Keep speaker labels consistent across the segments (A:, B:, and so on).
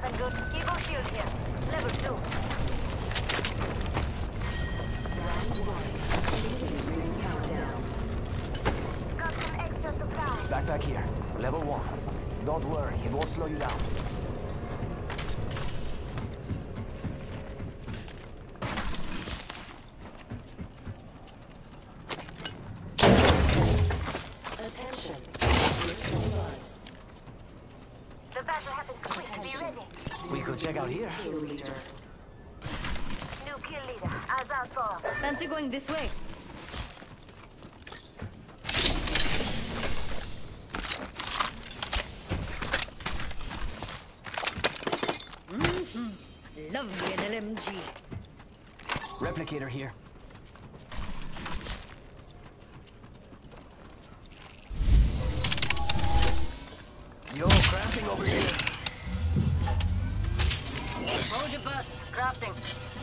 A: Nothing good. Evo shield here. Level 2. Got some extra supplies.
B: Backpack here. Level 1. Don't worry, it won't slow you down.
C: Attention.
A: The battle happens quick. Be ready.
B: We could check out here.
C: Kill leader.
A: New kill leader. Eyes out for. Fancy going this way? Love me an LMG.
B: Replicator here. Yo, crafting over here.
A: Hold your butts. Crafting.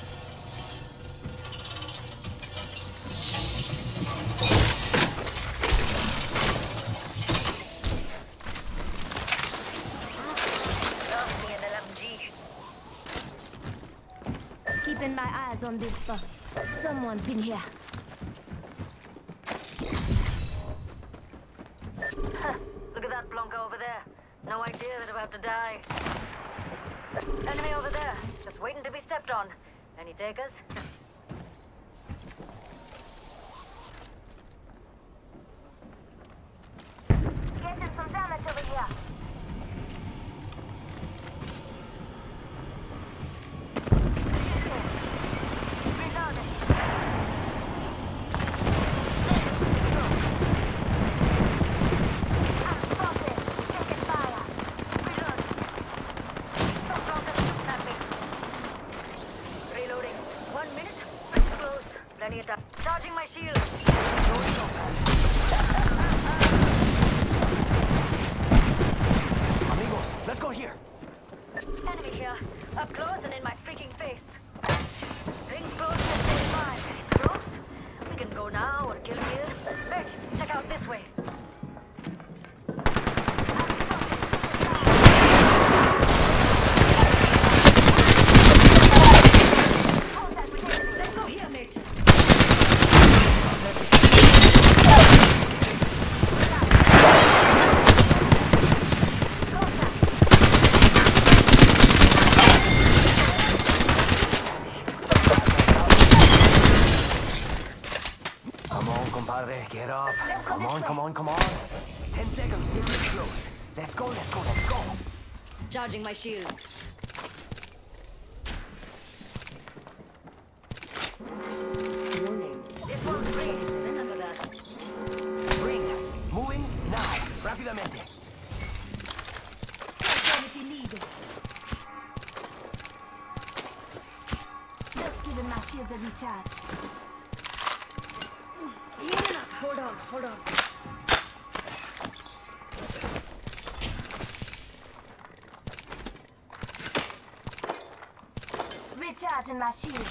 A: Love me an LMG.
D: Keeping my eyes on this spot. Someone's been here.
A: Look at that Blanca over there. No idea that I'm about to die. Enemy over there, just waiting to be stepped on. Any takers? Getting some damage over here. Reloading. I'm spotted. Taking fire. Reload. Stop Blanca shooting at me. Reloading. 1 minute. Close. Plenty of time. Charging my shield.
B: Amigos, let's go here.
A: Enemy here. Up close and in my freaking face. Rings close to 45. It's close. We can go now or kill here. Vex, check out this way. Let's go here, mates.
B: Come on, compadre, get up. Come on, come on, come on. 10 seconds till it's close. Let's go, let's go, let's go.
A: Charging my shields.
C: Warning.
A: This one's free. Remember that.
B: Ring. Moving now. Rápidamente.
D: If you need it. Just giving my shields a recharge.
A: Hold on, hold on.
D: Recharging my shield.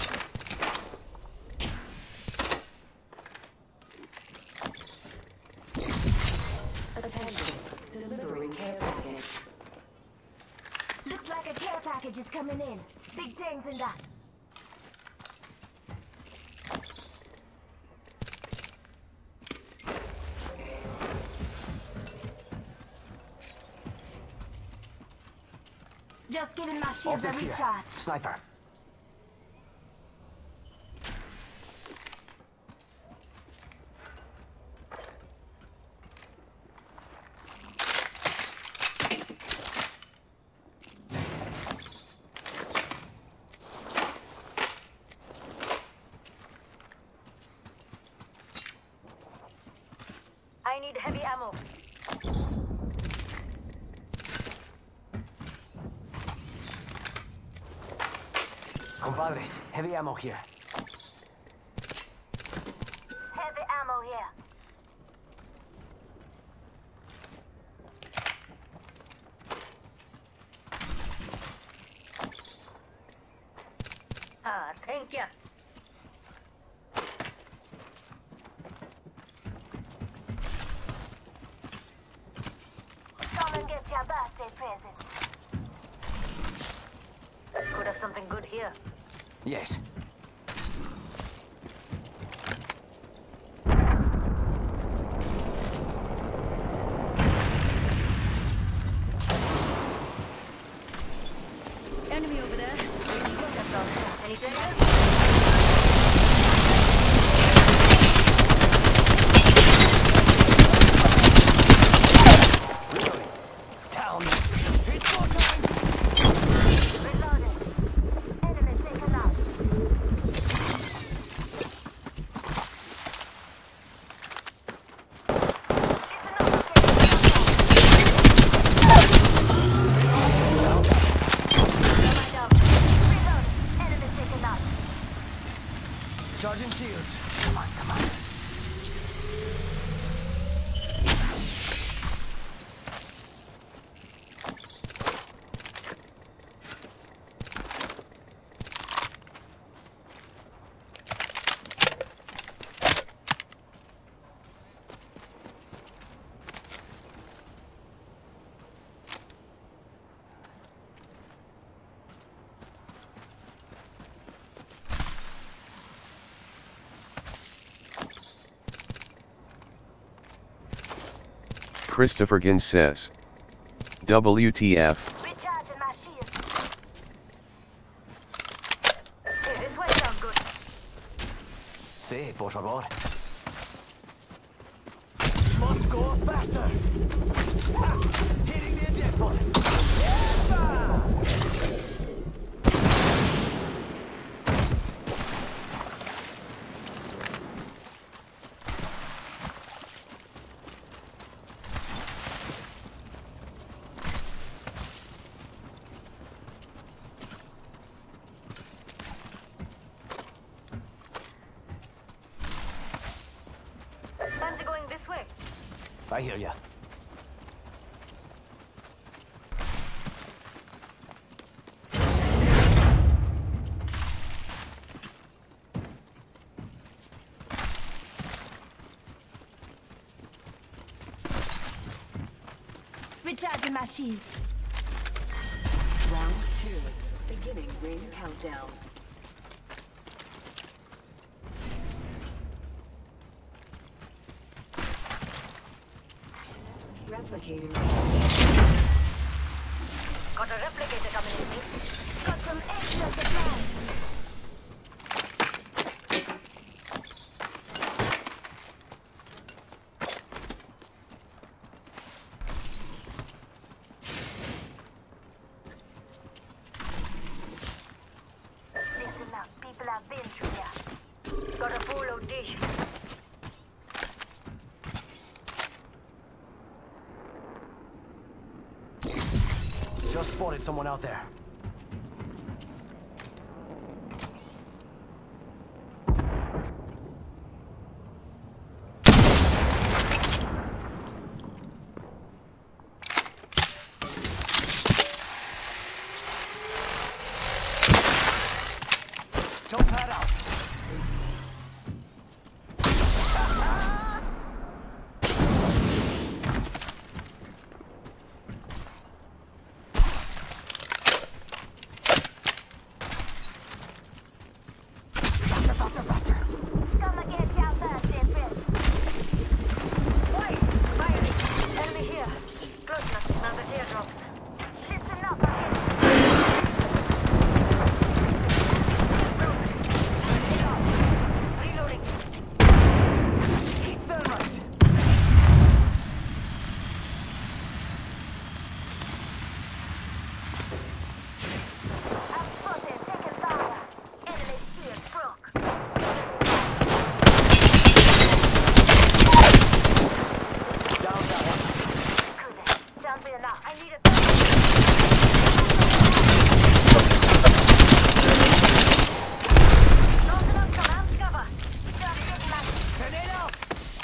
C: Attention. Delivering care package.
D: Looks like a care package is coming in. Big things in that. Just giving my shields a
B: Optics here.
D: recharge.
B: Sniper.
A: I need heavy ammo.
B: Compadres, heavy ammo here.
A: Heavy ammo here. Ah, thank you.
D: Come and get your birthday present.
A: Could have something good here.
B: Yes.
A: Enemy over there. Any takers?
B: Reloading. Down. It's go time.
D: Reloading. Enemy taken out.
B: Charging shields. Come on, come on.
E: Christopher Gins says, WTF?
D: Recharging my shield.
A: Hey, this way sounds good.
B: Sí, por favor. Must go faster. Ha! Hitting the eject button.
A: Fancy going this way?
B: I hear ya.
D: Recharging my shields.
C: Round 2. Beginning ring countdown. Replicator.
A: Got a replicator coming in, mates.
D: Got some extra supplies. Listen up, people have been through here.
A: Got a full OD.
B: Just spotted someone out there. Jump pad out. Faster, faster.
D: Come and get you out there, Stephen.
A: Wait! Firing! Enemy here. Close enough to smell the teardrops.
D: Listen up, again.
A: Reloading.
B: Eat thermite.
D: I'm spotted, taking fire. Enemy shield broke.
B: Down that one.
D: Good. Jump in now. I need a
A: Close enough to mount cover.
B: Grenade out.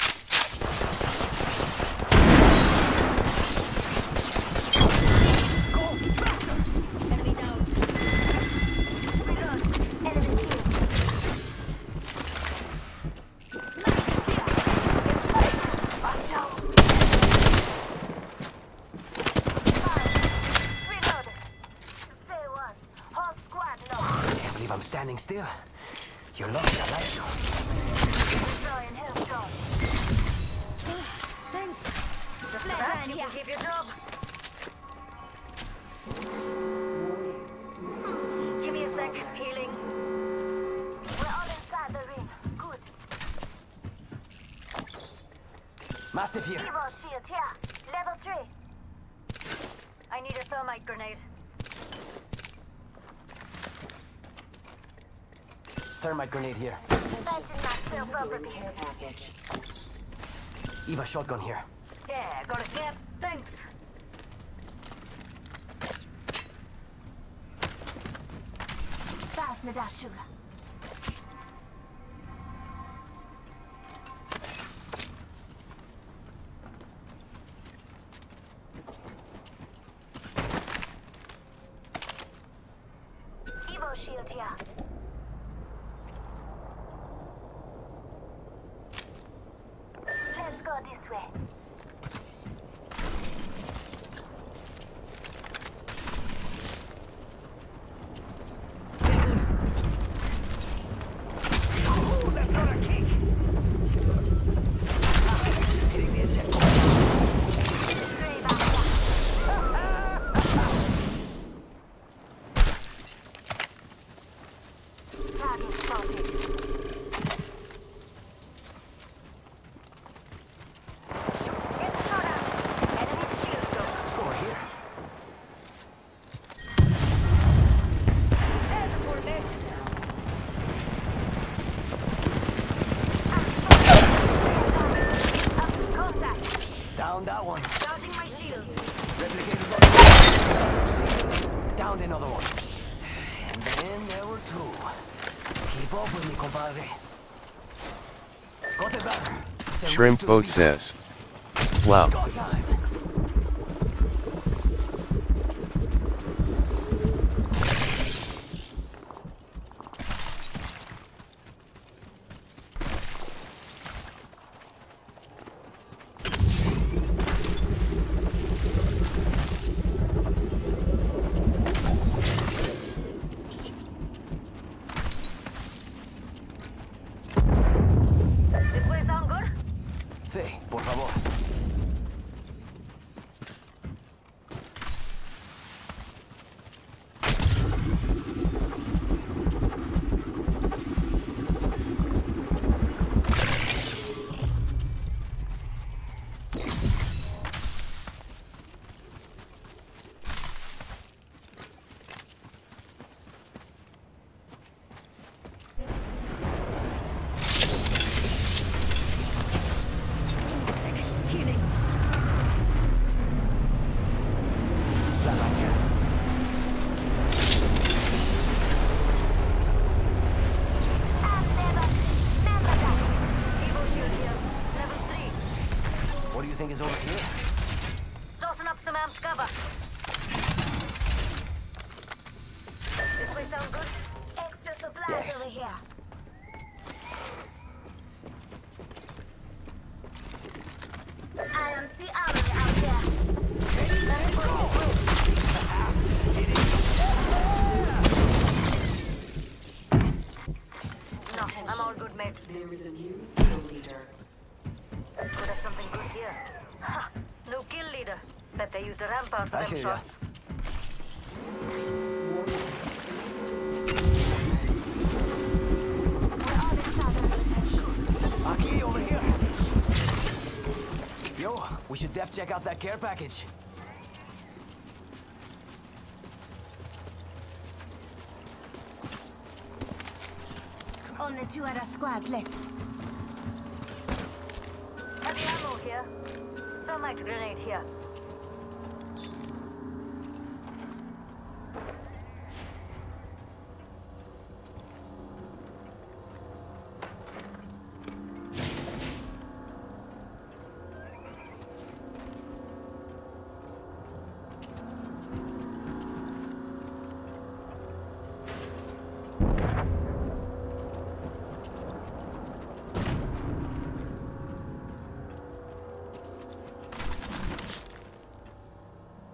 B: Go faster.
A: Enemy down.
D: reload. Enemy killed. I'm down. Reload.
B: standing still. You're lucky I like you.
A: Thanks. Just for that, you can keep your job. Give me a sec. Healing.
D: We're all inside the ring. Good.
B: Mastiff here.
D: Evo shield here. Level 3.
A: I need a thermite grenade.
B: Thermite grenade here.
D: Suspension not still properly.
C: Care package.
B: Eva shotgun here.
A: Yeah, got a gap. Thanks.
D: Fast med that sugar. Evo shield here. Let's go this way.
B: Ooh, that's got a kick. Hitting the eject button.
D: Stray back here. Target spotted.
A: Get the shot out. Enemy's shield go.
B: Let's go over here.
A: There's a full mix. Contact.
B: Down that one.
A: Charging my shields.
B: Replicators on. Down another one. And then there were two. Keep up with me, compadre. Got it back. It's a
E: Shrimp
B: race to the
E: Boat
B: beat.
E: says. Wow.
B: Got time.
A: This way sound good?
B: Sí, por favor.
A: Healing.
B: Flatline here.
A: Evo shield here. Level 3.
B: What do you think is over here?
A: Tossing up some amped cover. This way sound good?
D: Extra supplies
B: Yes.
D: over here. IMC army out there.
A: Let it go. Nothing. I'm all good, mate.
C: There is a new kill leader.
A: Could have something good here. Ha! No kill leader. Bet they used a rampart for
B: I
A: them
B: hear ya.
A: shots.
D: We're all inside the ring.
B: Aquí, over here. Yo, we should def check out that care package.
D: Only 2 other squads left.
A: Heavy ammo here. Thermite grenade here.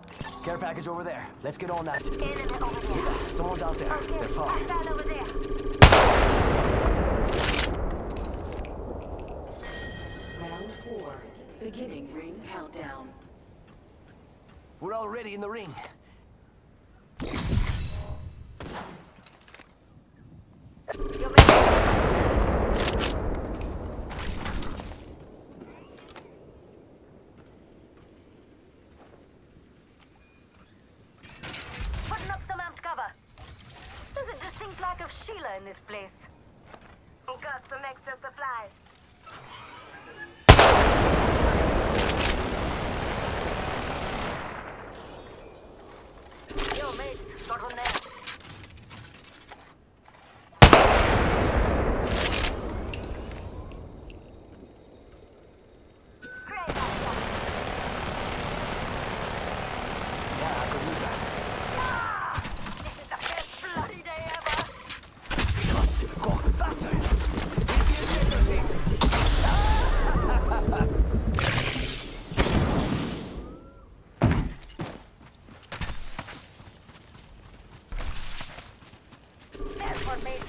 B: Care package over there. Let's get on that.
D: Enemy over there.
B: Someone's out there.
D: Okay,
B: They're far.
D: hostile over there.
C: Beginning ring countdown.
B: We're already in the ring.
A: Your mate. Putting up some amped cover. There's a distinct lack of Sheila in this place.
D: Got some extra supplies.
A: Yo, mate, got one there.
B: Yeah, I could use that.
A: This is the best bloody day ever.
B: Go faster! Hit the ejector seat!
A: There's one, mate.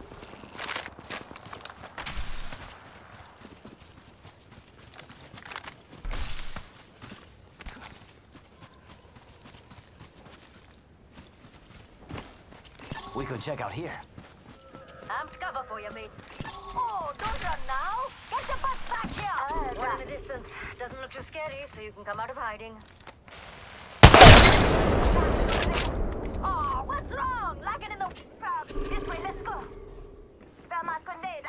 B: We could check out here.
A: Amped cover for you, mate. Oh, don't run now. Get your butt back here. One in the distance. Doesn't look too scary, so you can come out of hiding. Oh, what's wrong? Lagging in the... This way, let's go. Vamos grenade.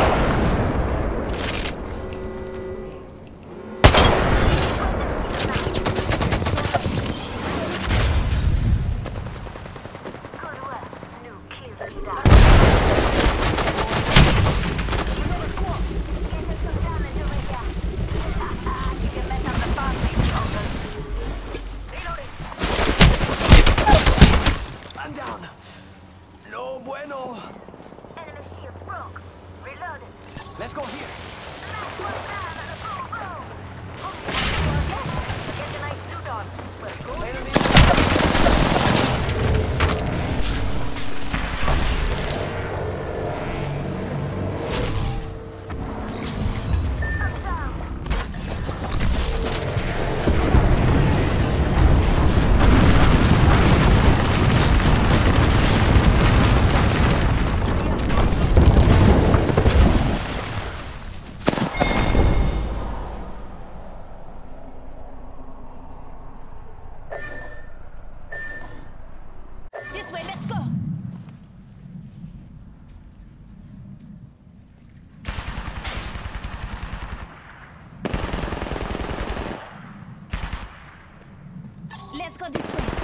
A: Good work. New kill leader.
B: Another squad!
A: Getting some damage over here. You can mess up the fast lane, soldiers. Reloading.
B: I'm down. No bueno.
A: Enemy shields broke. Reloading.
B: Let's go here.
A: Last one down and a boom. Get your nice suit on. We're going.
B: Enemy.
A: I'm down.
D: This way, let's go. Let's go this way.